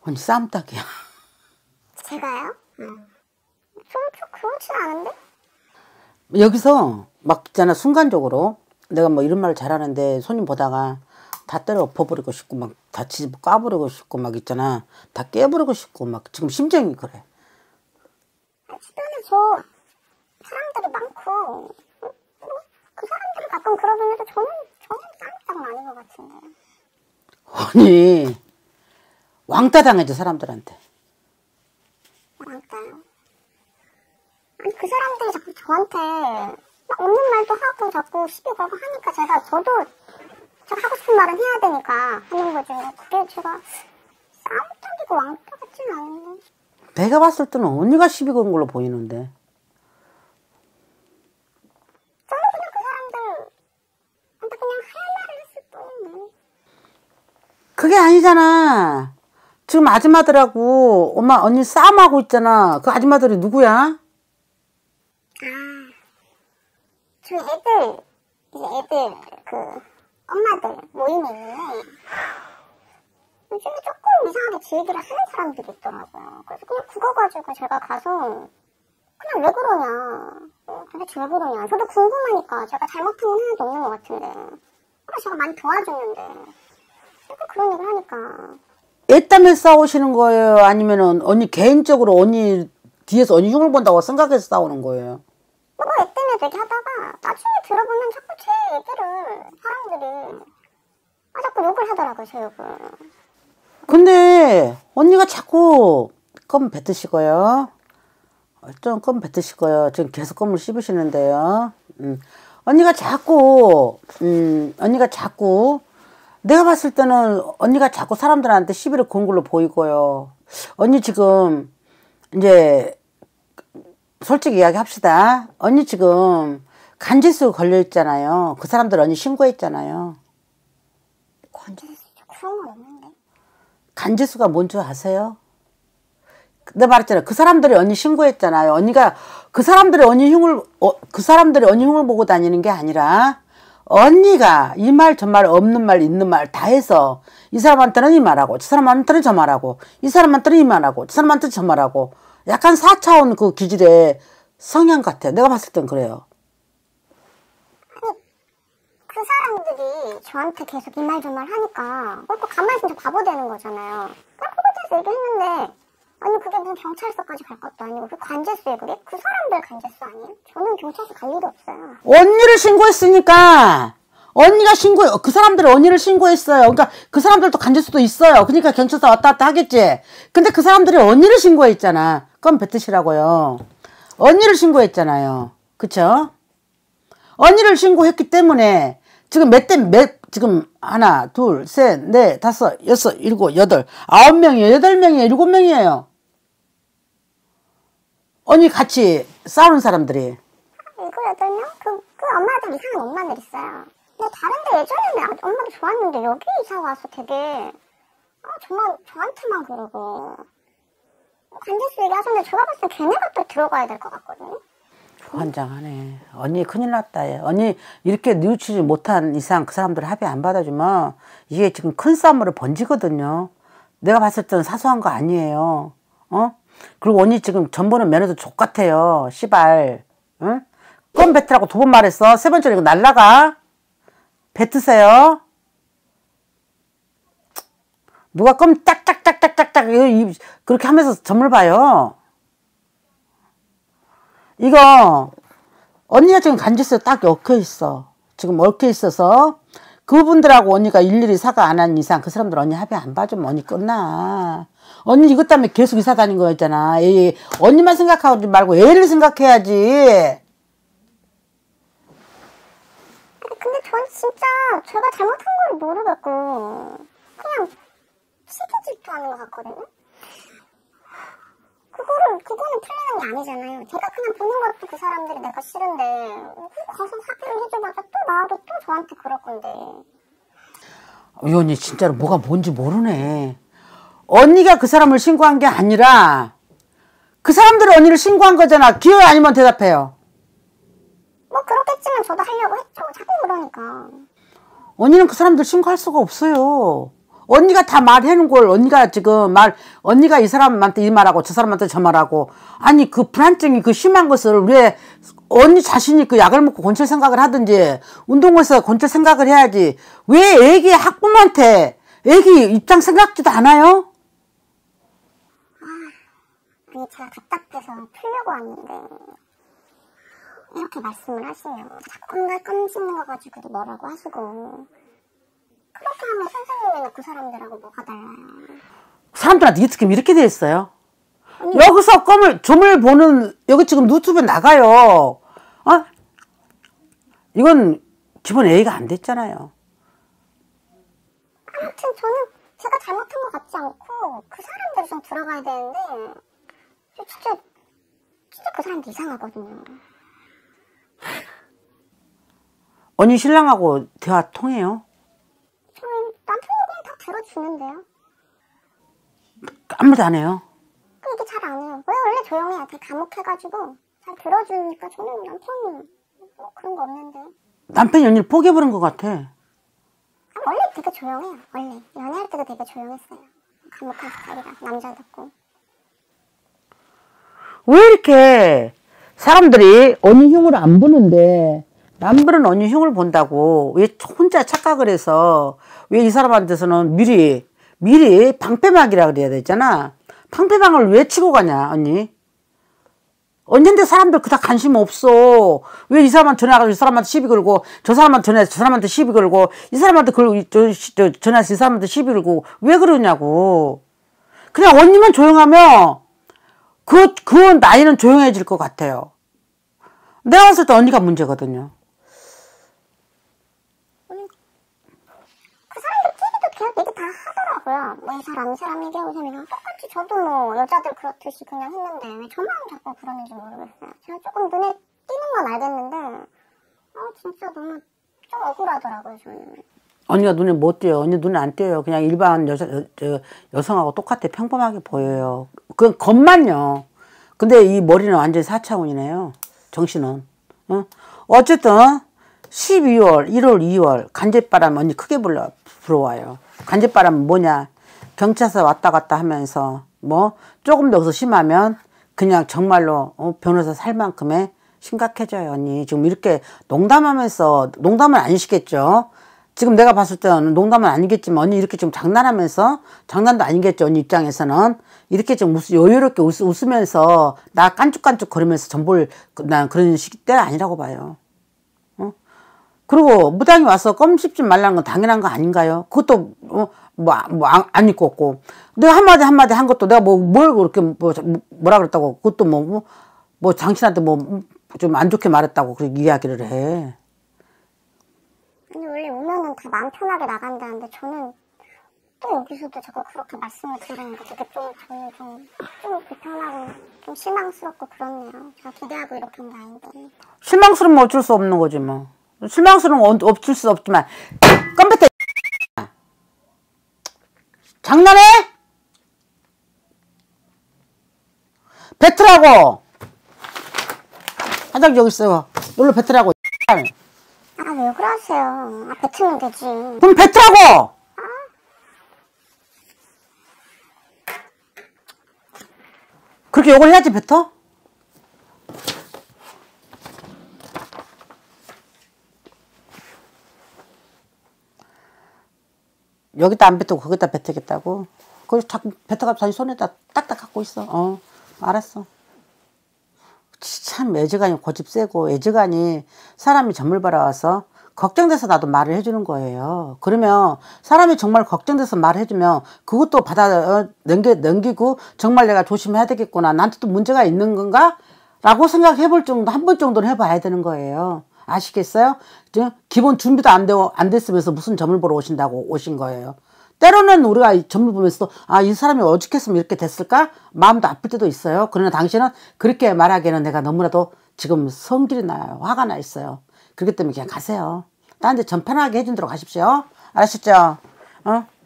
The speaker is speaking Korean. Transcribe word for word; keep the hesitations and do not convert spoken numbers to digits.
언니 쌈딱이야. 제가요? 응. 좀, 좀 그렇진 않은데? 여기서 막 있잖아, 순간적으로 내가 뭐 이런 말을 잘하는데 손님 보다가 다 때려 엎어버리고 싶고 막 다 집 까버리고 싶고 막 있잖아, 다 깨버리고 싶고 막 지금 심정이 그래. 주변에 저 사람들이 많고 뭐, 그 사람들이 가끔 그러긴 해도 저는 저는 쌈딱은 아닌 것 같은데. 언니 왕따 당해줘 사람들한테. 왕따요? 아니 그 사람들이 자꾸 저한테 막 없는 말도 하고 자꾸 시비 걸고 하니까 제가 저도 제가 하고 싶은 말은 해야 되니까 하는 거지. 그게 제가 쌈딱이고 왕따 같진 않은데. 내가 봤을 때는 언니가 시비 건 걸로 보이는데. 저는 그냥 그 사람들한테 그냥 할 말을 했을 뿐인데. 그게 아니잖아. 지금 아줌마들하고 엄마 언니 싸움하고 있잖아. 그 아줌마들이 누구야? 아, 저희 애들 이제 애들 그 엄마들 모임이 있는데 요즘에 조금 이상하게 지 얘기를 하는 사람들이 있더라고요. 그래서 그냥 그거 가지고 제가 가서 그냥 왜 그러냐, 어, 도대체 왜 그러냐, 저도 궁금하니까. 제가 잘못한 건 하나도 없는 것 같은데 제가 많이 도와줬는데 약간 그런 얘기를 하니까. 애 때문에 싸우시는 거예요? 아니면은 언니 개인적으로 언니 뒤에서 언니 흉을 본다고 생각해서 싸우는 거예요? 뭐 애 때문에 얘기하다가 나중에 들어보면 자꾸 제 얘기를 사람들이 아 자꾸 욕을 하더라고요, 제 욕을. 근데 언니가 자꾸 껌 뱉으시고요. 좀 껌 뱉으시고요. 지금 계속 껌을 씹으시는데요. 음. 언니가 자꾸 음, 언니가 자꾸 내가 봤을 때는 언니가 자꾸 사람들한테 시비를 건 걸로 보이고요. 언니 지금 이제 솔직히 이야기합시다. 언니 지금 간질수 걸려있잖아요. 그 사람들 언니 신고했잖아요. 관계수 그런 건 없는데. 간질수가 뭔 줄 아세요? 내가 말했잖아요. 그 사람들이 언니 신고했잖아요. 언니가 그 사람들이 언니 흉을 어, 그 사람들이 언니 흉을 보고 다니는 게 아니라 언니가 이 말 저 말 없는 말 있는 말 다 해서 이 사람한테는 이 말하고 저 사람한테는 저 말하고 이 사람한테는 이 말하고 저 사람한테는 저 말하고 약간 사 차원 그 기질의 성향 같아. 내가 봤을 땐 그래요. 아니 그 사람들이 저한테 계속 이 말 저 말 하니까 그걸 또 가만히 있으면 바보 되는 거잖아요. 그냥 그거에 대해서 얘기했는데 아니 그게 무슨 경찰서까지 갈 것도 아니고 그 관제수에 그게? 그 사람들 관제수 아니에요? 저는 경찰서 갈 일이 없어요. 언니를 신고했으니까 언니가 신고 그 사람들이 언니를 신고했어요. 그러니까 그 사람들도 간질 수도 있어요. 그러니까 경찰서 왔다 갔다 하겠지. 근데 그 사람들이 언니를 신고했잖아. 껌 뱉으시라고요. 언니를 신고했잖아요. 그쵸? 언니를 신고했기 때문에 지금 몇 대 몇 지금 하나 둘 셋 넷 다섯 여섯 일곱 여덟 아홉 명이에요. 여덟 명이에요. 일곱 명이에요. 언니 같이 싸우는 사람들이. 일곱 여덟 명? 그, 그 엄마들 이상한 엄마들 있어요. 근데 다른데 예전에는 엄마도 좋았는데 여기 이사 와서 되게 아, 정말 저한테만 그러고 관제수 얘기하셨는데 제가 봤을 때 걔네가 또 들어가야 될 것 같거든요. 환장하네. 언니 큰일 났다. 얘. 언니 이렇게 뉘우치지 못한 이상 그 사람들 합의 안 받아주면 이게 지금 큰 싸움으로 번지거든요. 내가 봤을 때는 사소한 거 아니에요. 어? 그리고 언니 지금 전보는 면허도 족같아요. 씨발. 응? 껌 뱉으라고 두 번 말했어. 세 번째로 이거 날라가. 뱉으세요. 누가 껌 짝짝짝짝짝짝 그렇게 하면서 점을 봐요. 이거 언니가 지금 간질수에 딱 얽혀 있어. 지금 얽혀 있어서 그분들하고 언니가 일일이 사과 안 한 이상 그 사람들 언니 합의 안 봐주면 언니 끝나. 언니 이것 때문에 계속 이사 다닌 거였잖아. 에이, 언니만 생각하지 말고 애를 생각해야지. 근데 전 진짜 제가 잘못한 걸 모르겠고 그냥 시기질투 하는 것 같거든요. 그거를, 그거는 풀리는 게 아니잖아요. 제가 그냥 보는 것도 그 사람들이 내가 싫은데 가서 사귀를 해줘봤자 또 나와도 또 저한테 그럴 건데. 이 언니 진짜로 뭐가 뭔지 모르네. 언니가 그 사람을 신고한 게 아니라 그 사람들이 언니를 신고한 거잖아. 기회 아니면 대답해요. 뭐 그렇겠지만 저도 하려고 했죠. 자꾸 그러니까. 언니는 그 사람들 신고할 수가 없어요. 언니가 다 말해놓은 걸 언니가 지금 말, 언니가 이 사람한테 이 말하고 저 사람한테 저 말하고. 아니, 그 불안증이 그 심한 것을 왜 언니 자신이 그 약을 먹고 건설 생각을 하든지 운동에서 건설 생각을 해야지. 왜 애기 학부모한테 애기 입장 생각지도 않아요? 아니, 제가 답답해서 풀려고 왔는데 이렇게 말씀을 하시면 자꾸 껌 씹는 거 가지고도 뭐라고 하시고, 그렇게 하면 선생님이나 그 사람들하고 뭐가 달라요? 사람들한테 이 특임 이렇게 돼 있어요. 아니, 여기서 껌을 점을 보는, 여기 지금 유튜브에 나가요. 어? 이건 기본 A가 안 됐잖아요. 아무튼 저는 제가 잘못한 것 같지 않고 그 사람들이 좀 들어가야 되는데 진짜 진짜 그 사람들 이상하거든요. 언니 신랑하고 대화 통해요? 저희 남편이 그냥 다 들어주는데요. 아무도 안 해요? 그 얘기 잘 안 해요. 왜 원래 조용해요. 되게 감옥해가지고 잘 들어주니까 저는 남편은 뭐 그런 거 없는데. 남편이 언니를 포기해버린 것 같아. 아, 원래 되게 조용해요. 원래 연애할 때도 되게 조용했어요. 감옥한 스타일이라 남자답고. 왜 이렇게 사람들이 언니 흉을 안 보는데 남들은 언니 흉을 본다고 왜 혼자 착각을 해서 왜 이 사람한테서는 미리 미리 방패막이라 그래야 되잖아. 방패막을 왜 치고 가냐 언니? 언젠데 사람들 그닥 관심 없어. 왜 이 사람한테 전화가서 이 사람한테 시비 걸고 저 사람한테 전화해서 저 사람한테 시비 걸고 이 사람한테 걸고 저, 저, 전화해서 이 사람한테 시비 걸고 왜 그러냐고. 그냥 언니만 조용하면 그, 그 나이는 조용해질 것 같아요. 내가 봤을 때 언니가 문제거든요. 그 사람들 티비도 계속 얘기 다 하더라고요. 뭐 이 사람 이 사람 얘기하고 그냥 똑같이 저도 뭐 여자들 그렇듯이 그냥 했는데 왜 저만 자꾸 그러는지 모르겠어요. 제가 조금 눈에 띄는 건 알겠는데 아 진짜 너무 좀 억울하더라고요 저는. 언니가 눈에 못 띄어요. 언니 눈에 안 띄어요. 그냥 일반 여자, 여, 여성하고 똑같아. 평범하게 보여요. 그건 겉만요. 근데 이 머리는 완전히 사 차원이네요. 정신은. 어? 어쨌든 십이월, 일월, 이월 간제바람 언니 크게 불러, 불어와요. 간제바람은 뭐냐. 경찰서 왔다 갔다 하면서 뭐 조금 더 여기서 심하면 그냥 정말로 어, 변호사 살 만큼의 심각해져요. 언니 지금 이렇게 농담하면서 농담은 아니시겠죠. 지금 내가 봤을 때는 농담은 아니겠지만 언니 이렇게 좀 장난하면서 장난도 아니겠죠. 언니 입장에서는 이렇게 좀 웃, 여유롭게 웃, 웃으면서 나 깐죽깐죽 거리면서 전볼 난 그런 시기 때는 아니라고 봐요. 어? 그리고 무당이 와서 껌 씹지 말라는 건 당연한 거 아닌가요? 그것도 어, 뭐안 입고 없고 내가 한마디 한마디 한 것도 내가 뭐 뭘 그렇게 뭐 뭐라 그랬다고 그것도 뭐 뭐 뭐 당신한테 뭐 좀 안 좋게 말했다고 그렇게 이야기를 해. 아니 원래 오면은 다 마음 편하게 나간다는데 저는 또 여기서도 자꾸 그렇게 말씀을 드리니까 되게 좀 저는 좀, 좀 불편하고 좀 실망스럽고 그렇네요. 제가 기대하고 이렇게 한 게 아닌데. 실망스러우면 어쩔 수 없는 거지 뭐. 실망스러우면 어쩔 수 없지만 컴퓨터 장난해? 뱉으라고. 화장지 여기 있어요. 놀러 뱉으라고. 아 왜 그러세요? 아 뱉으면 되지. 그럼 뱉으라고. 그렇게 욕을 해야지 뱉어? 여기다 안 뱉고 거기다 뱉겠다고? 그걸 자꾸 뱉어가지고 자기 손에다 딱딱 갖고 있어. 어, 알았어. 참 애지간히 고집 세고 애지간히 사람이 점을 받아와서 걱정돼서 나도 말을 해주는 거예요. 그러면 사람이 정말 걱정돼서 말을 해주면 그것도 받아 넘겨, 넘기고 정말 내가 조심해야 되겠구나. 나한테도 문제가 있는 건가? 라고 생각해 볼 정도, 한 번 정도는 해봐야 되는 거예요. 아시겠어요? 기본 준비도 안, 되고, 안 됐으면서 무슨 점을 보러 오신다고 오신 거예요. 때로는 우리가 점을 보면서 아, 이 사람이 어떻겠으면 이렇게 됐을까? 마음도 아플 때도 있어요. 그러나 당신은 그렇게 말하기에는 내가 너무나도 지금 성질이 나요. 화가 나 있어요. 그렇기 때문에 그냥 가세요. 딴 데 전 편하게 해준도록 하십시오. 알았죠? 어?